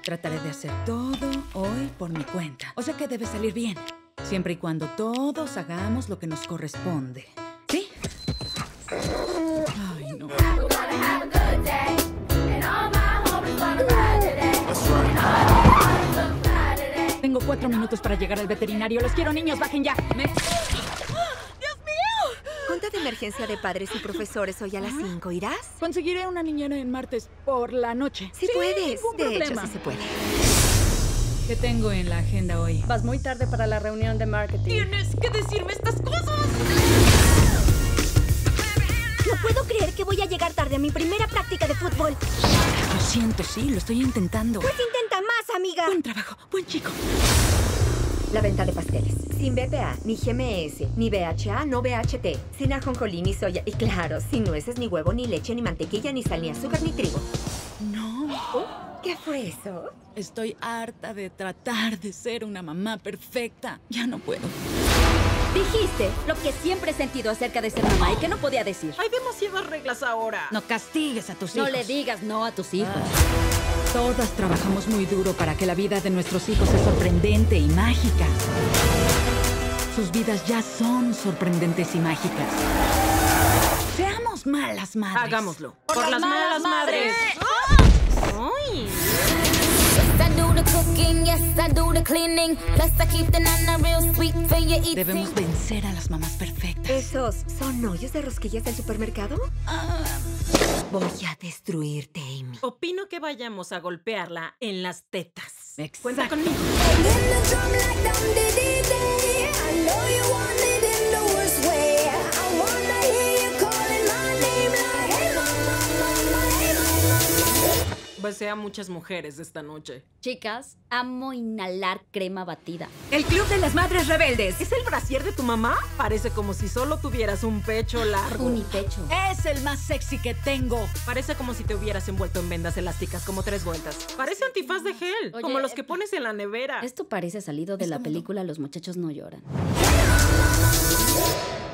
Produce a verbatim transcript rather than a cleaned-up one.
Trataré de hacer todo hoy por mi cuenta. O sea que debe salir bien. Siempre y cuando todos hagamos lo que nos corresponde. ¿Sí? Ay, no. Tengo cuatro minutos para llegar al veterinario. Los quiero, niños. Bajen ya. Me... Junta de emergencia de padres y profesores hoy a las cinco. ¿Irás? Conseguiré una niñera en martes por la noche. Sí, sí puedes. Ningún de problema. hecho, sí se puede. ¿Qué tengo en la agenda hoy? Vas muy tarde para la reunión de marketing. Tienes que decirme estas cosas. No puedo creer que voy a llegar tarde a mi primera práctica de fútbol. Lo siento, sí, lo estoy intentando. Pues intenta más, amiga. Buen trabajo, buen chico. La venta de pasteles. Sin B P A, ni G M S, ni B H A, no B H T. Sin ajonjolí, ni soya. Y claro, sin nueces, ni huevo, ni leche, ni mantequilla, ni sal, ni azúcar, ni trigo. No. Oh, ¿qué fue eso? Estoy harta de tratar de ser una mamá perfecta. Ya no puedo. Dijiste lo que siempre he sentido acerca de ser mamá y que no podía decir. Hay demasiadas reglas ahora. No castigues a tus No hijos. le digas no a tus hijos. Todas trabajamos muy duro para que la vida de nuestros hijos sea sorprendente y mágica. Sus vidas ya son sorprendentes y mágicas. Seamos malas madres. Hagámoslo. Por, las malas madres. ¡Ay! Debemos vencer a las mamás perfectas. ¿Esos son hoyos de rosquillas del supermercado? Ah, Voy a destruirte, Amy. Opino que vayamos a golpearla en las tetas. Exacto. Cuenta conmigo. Besé a muchas mujeres esta noche. Chicas, amo inhalar crema batida. El Club de las Madres Rebeldes. ¿Es el brasier de tu mamá? Parece como si solo tuvieras un pecho largo. Unipecho. es el más sexy que tengo. Parece como si te hubieras envuelto en vendas elásticas como tres vueltas. Parece antifaz de gel, Oye, como los que pones en la nevera. Esto parece salido de Es la como- película Los muchachos no lloran.